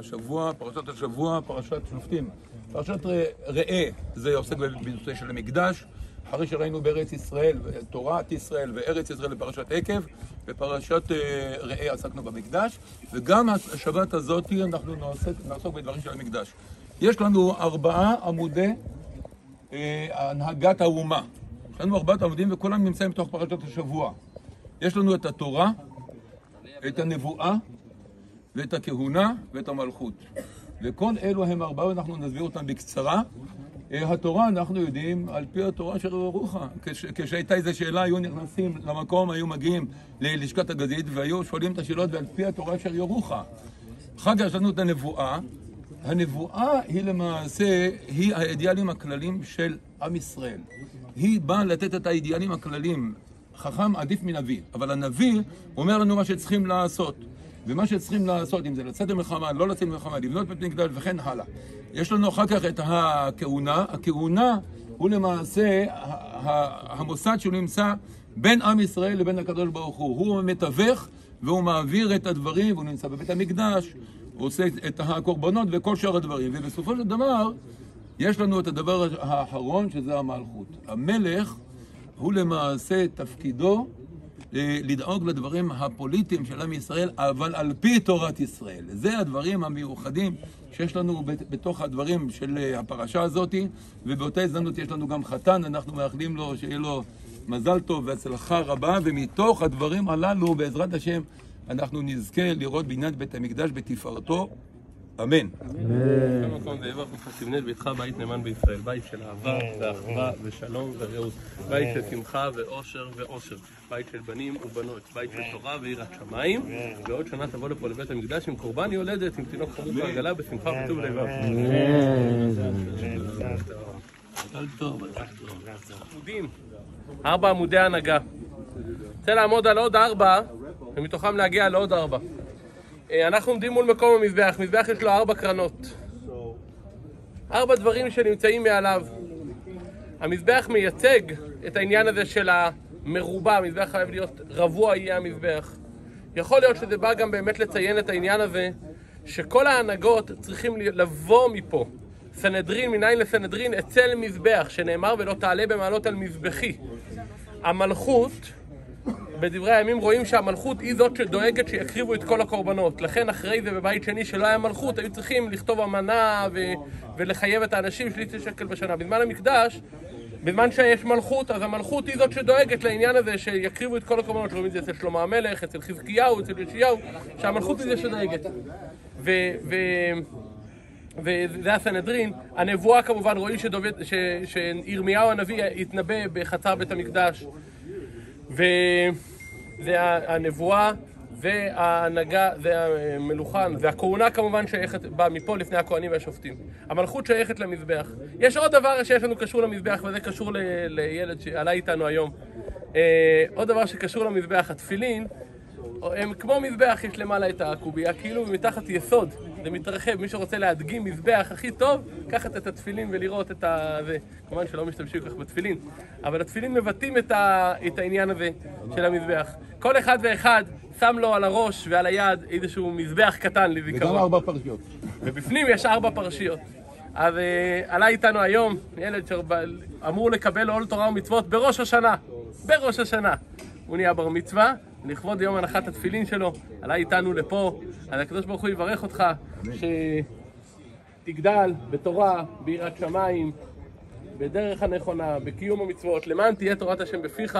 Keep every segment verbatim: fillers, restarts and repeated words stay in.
השבוע, פרשת השבוע, פרשת שופטים. פרשת ראה, זה עוסק בנושא של המקדש. אחרי שראינו בארץ ישראל, תורת ישראל וארץ ישראל בפרשת עקב, בפרשת ראה עסקנו במקדש, וגם השבת הזאת אנחנו נעסוק, נעסוק בדברים של המקדש. יש לנו ארבעה עמודי אה, הנהגת האומה. יש לנו ארבעת עמודים וכולם נמצאים בתוך פרשת השבוע. יש לנו את התורה, את הנבואה, ואת הכהונה ואת המלכות. וכל אלו הם ארבעה, ואנחנו נסביר אותם בקצרה. התורה, אנחנו יודעים, על פי התורה של ירוחם. כש, כשהייתה איזו שאלה, היו נכנסים למקום, היו מגיעים ללשכת הגזית, והיו שואלים את השאלות, ועל פי התורה של ירוחם. אחר כך יש לנו את הנבואה. הנבואה היא למעשה, היא האידיאלים הכלליים של עם ישראל. היא באה לתת את האידיאלים הכלליים. חכם עדיף מנביא, אבל הנביא אומר לנו מה שצריכים לעשות. ומה שצריכים לעשות, אם זה לצאת למלחמה, לא לצאת למלחמה, לבנות בית מקדש וכן הלאה. יש לנו אחר כך את הכהונה. הכהונה הוא למעשה המוסד שהוא נמצא בין עם ישראל לבין הקדוש ברוך הוא. הוא מתווך והוא מעביר את הדברים, והוא נמצא בבית המקדש, הוא עושה את הקורבנות וכל שאר הדברים. ובסופו של דבר, יש לנו את הדבר האחרון, שזה המלכות. המלך הוא למעשה תפקידו לדאוג לדברים הפוליטיים של עם ישראל, אבל על פי תורת ישראל. זה הדברים המיוחדים שיש לנו בתוך הדברים של הפרשה הזאת, ובאותה הזדמנות יש לנו גם חתן, אנחנו מאחלים לו שיהיה לו מזל טוב והצלחה רבה, ומתוך הדברים הללו בעזרת השם אנחנו נזכה לראות בניין בית המקדש בתפארתו. אמן. במקום זה יברך אותך תבנה את ביתך בית נאמן בישראל, בית של אהבה ואחווה ושלום ורעות, בית של שמחה ואושר ואושר, בית של בנים ובנות, בית של תורה ויראת שמיים, ועוד שנה תבוא לפה לבית המקדש עם קורבן יולדת, עם תינוק חמוד ועגלה בשמחה וטוב לבב. ארבע עמודי הנהגה. רוצה לעמוד על עוד ארבע ומתוכם להגיע לעוד ארבע. אנחנו עומדים מול מקום המזבח. מזבח יש לו ארבע קרנות, ארבע דברים שנמצאים מעליו. המזבח מייצג את העניין הזה של המרובע. המזבח חייב להיות רבוע, יהיה המזבח. יכול להיות שזה בא גם באמת לציין את העניין הזה שכל ההנהגות צריכים לבוא מפה. סנהדרין, מניין לסנהדרין אצל מזבח, שנאמר ולא תעלה במעלות על מזבחי. המלכות, בדברי הימים רואים שהמלכות היא זאת שדואגת שיקריבו את כל הקורבנות. לכן אחרי זה בבית שני שלא היה מלכות, היו צריכים לכתוב אמנה ו... ולחייב את האנשים שליטה שקל בשנה. בזמן המקדש, בזמן שיש מלכות, אז המלכות היא זאת שדואגת לעניין הזה שיקריבו את כל הקורבנות. רואים את זה אצל שלמה המלך, אצל חזקיהו, אצל יאשיהו, שהמלכות היא זאת שדואגת. ו... ו... וזה הסנהדרין. הנבואה כמובן רואים שדובד... ש... שירמיהו הנביא התנבא בחצר בית המקדש. וזה הנבואה וההנהגה, זה המלוכן, והכהונה כמובן שייכת, באה מפה לפני הכהנים והשופטים. המלכות שייכת למזבח. יש עוד דבר שיש לנו קשור למזבח, וזה קשור ל, לילד שעלה איתנו היום. אה, עוד דבר שקשור למזבח, התפילין, הם כמו מזבח, יש למעלה את הקובייה, כאילו מתחת יסוד, זה מתרחב. מי שרוצה להדגים מזבח הכי טוב, קחת את התפילין ולראות את ה... זה. כמובן שלא משתמשים כך בתפילין, אבל התפילין מבטאים את, ה... את העניין הזה של המזבח. כל אחד ואחד שם לו על הראש ועל היד איזשהו מזבח קטן לזיכרון. וגם ארבע פרשיות. ובפנים יש ארבע פרשיות. אז uh, עלה איתנו היום ילד שאמור לקבל עול תורה ומצוות בראש השנה. בראש השנה. הוא נהיה בר מצווה, לכבוד יום הנחת התפילין שלו, עלה איתנו לפה. אז הקדוש ברוך הוא יברך אותך, שתגדל בתורה, ביראת שמיים, בדרך הנכונה, בקיום המצוות, למען תהיה תורת השם בפיך,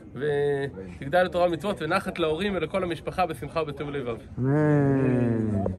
ותגדל לתורה ומצוות ונחת להורים ולכל המשפחה בשמחה ובטוב לבב.